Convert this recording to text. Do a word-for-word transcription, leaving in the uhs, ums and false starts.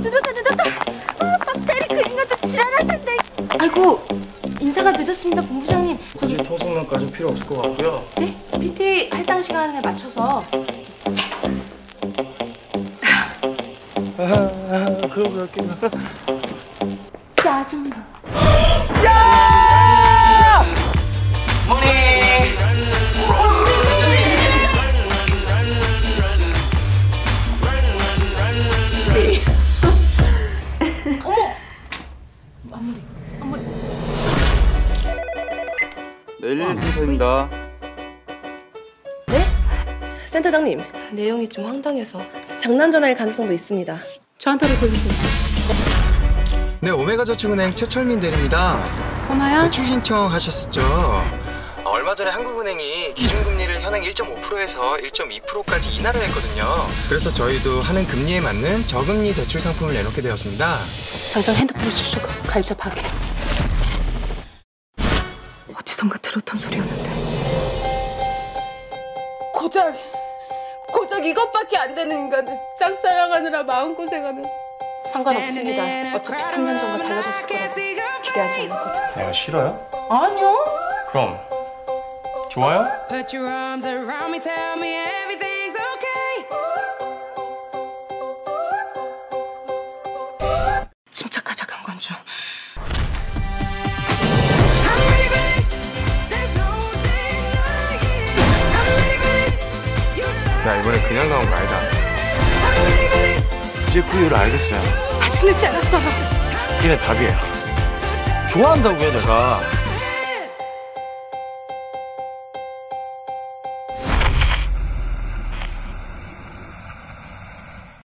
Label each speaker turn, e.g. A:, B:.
A: 늦었다 늦었다. 아, 박대리 그 인간 좀 지랄할 텐데. 아이고 인사가 늦었습니다 본부장님.
B: 굳이 통성명까지 필요 없을 것 같고요.
A: 네? 피티 할당 시간에 맞춰서.
B: 아, 그럼 그럴게요.
A: 짜증나.
B: 야! 모닝.
A: 어머! 앞머리, 앞머리.
C: 네, 일일이 센터입니다.
D: 네? 센터장님, 내용이 좀 황당해서 장난 전화일 가능성도 있습니다.
A: 저한테로 돌리세요.
E: 네, 오메가저축은행 최철민 대리입니다.
A: 전화야?
E: 대출 신청하셨었죠? 얼마 전에 한국은행이 기준금리를 현행 일 점 오 퍼센트에서 일 점 이 퍼센트까지 인하를 했거든요. 그래서 저희도 하는 금리에 맞는 저금리 대출 상품을 내놓게 되었습니다.
A: 당장 핸드폰을 주시고 가입자 파악해. 어디선가 들었던 소리였는데. 고작, 고작 이것밖에 안 되는 인간을 짝사랑하느라 마음고생하면서. 상관없습니다. 어차피 삼 년 전과 달라졌을 거라고 기대하지 않았거든요.
B: 내가 싫어요?
A: 아니요.
B: 그럼 좋아요?
F: Put your arms around me, tell me everything's okay.
A: 침착하자 강건주.
F: I'm ready for this. There's no denying. I'm ready for this. You said
B: 나 이번에 그냥 나온 거 아니다.
F: I'm ready for this.
B: 이제 그 이유를 알겠어요.
A: 아직 늦지 않았어요.
B: 이게 답이에요. 좋아한다고요, 내가.